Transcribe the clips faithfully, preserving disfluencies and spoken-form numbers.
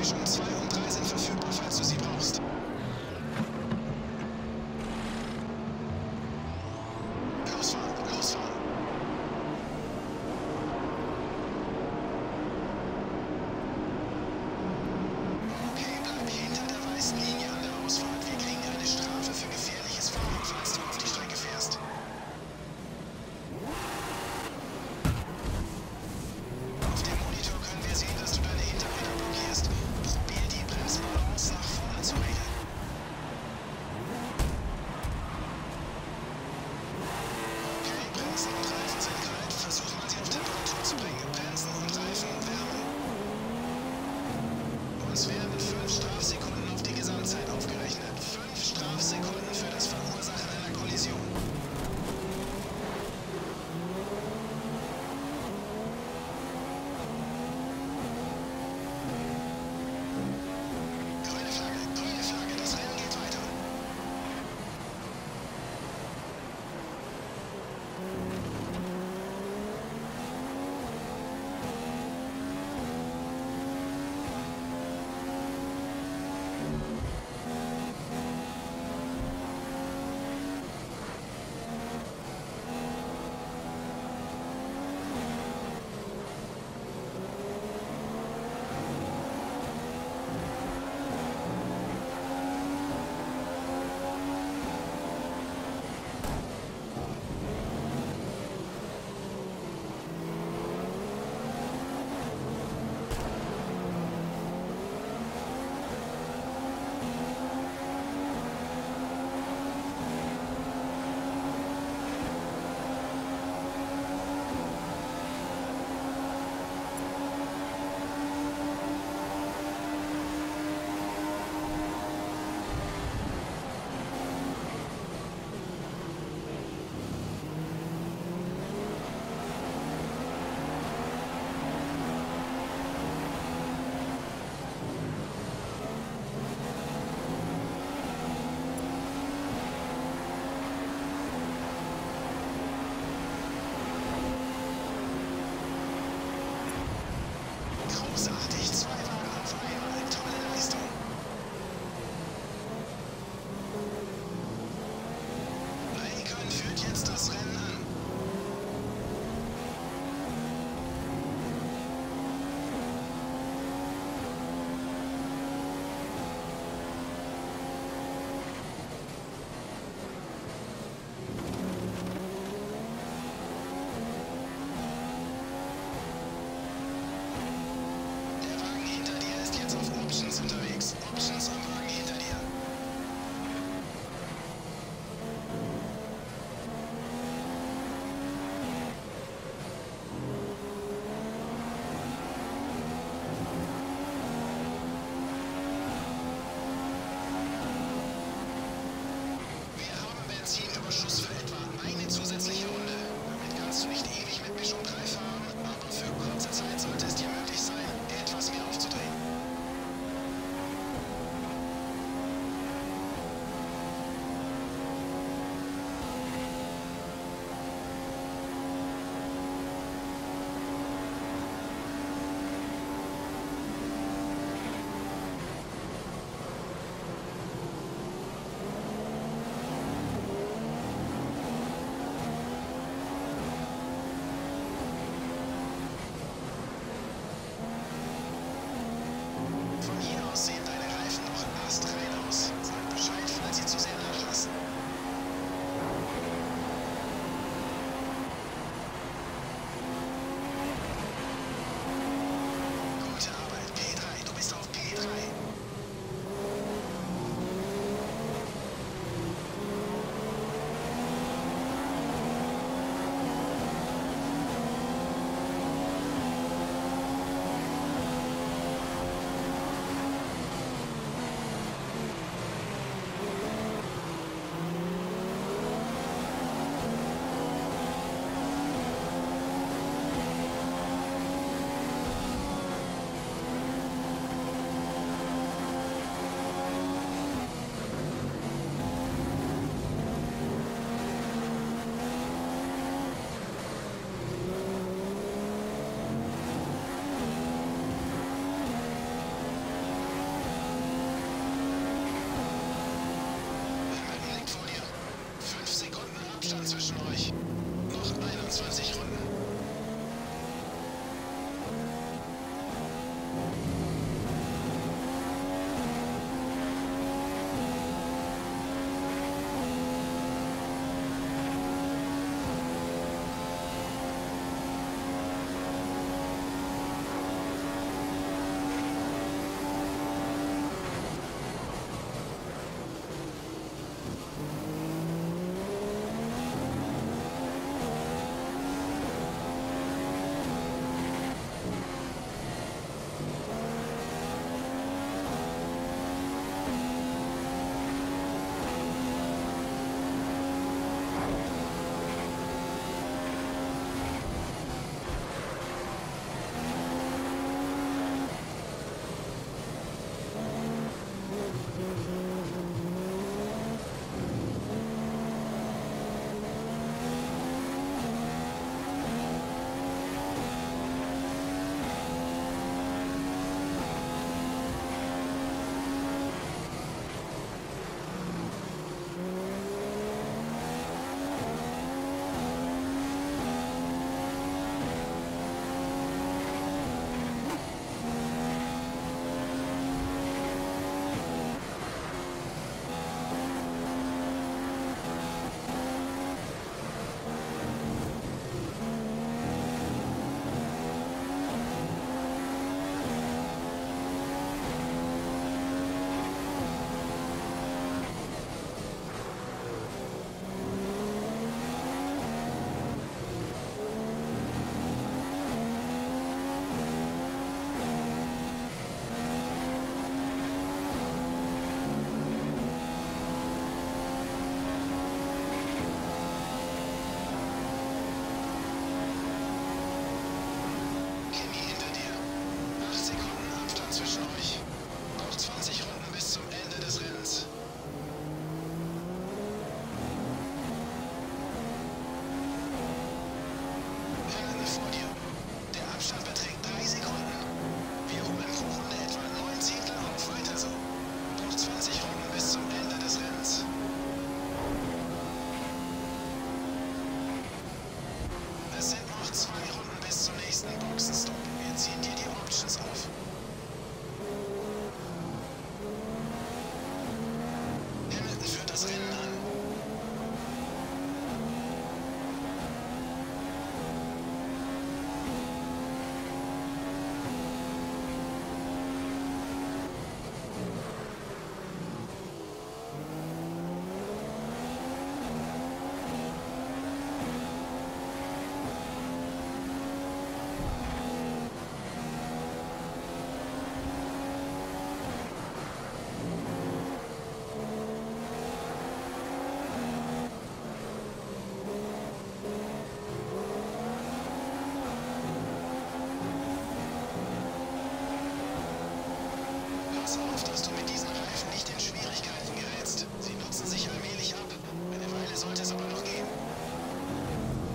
Mischung zwei und drei sind verfügbar, falls du sie brauchst. Losfahren, losfahren. Okay, bleib hinter der weißen Linie an der Ausfahrt. Wir kriegen eine Strafe für gefährliches Fahren, falls du auf die Strecke fährst. Auf dem Monitor können wir sehen, dass du deine Hinterräder blockierst. Probier die Bremsbalance nach vorne zu regeln. Okay, Bremsen und Reifen sind kalt. Versuch mal, sie auf Temperatur zu bringen. Bremsen und Reifen wärmen. Uns werden fünf Strafsekunden auf die Gesamtzeit aufgerechnet. Fünf Strafsekunden für das Verursachen einer Kollision. Grüne Flagge, grüne Flagge, das Rennen geht weiter. Großartig, zwei Wagen auf einmal. Tolle Leistung. Raikön führt jetzt das Rennen an. Der Wagen hinter dir ist jetzt auf Options unterwegs. Options am Wagen hinter dir. Wir haben Benzinüberschuss für etwa eine zusätzliche Runde. Damit kannst du nicht ewig mit Mischung drei fahren, aber für kurze Zeit sollte es dir möglich sein, etwas mehr aufzudrehen. Von hier aus sehen deine Reifen noch astrein aus. Sag Bescheid, falls sie zu sehr nachlassen. Gute Arbeit, P drei, du bist auf P drei. fünfundzwanzig Runden.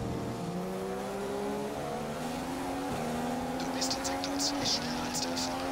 Schneller als der Fahrer.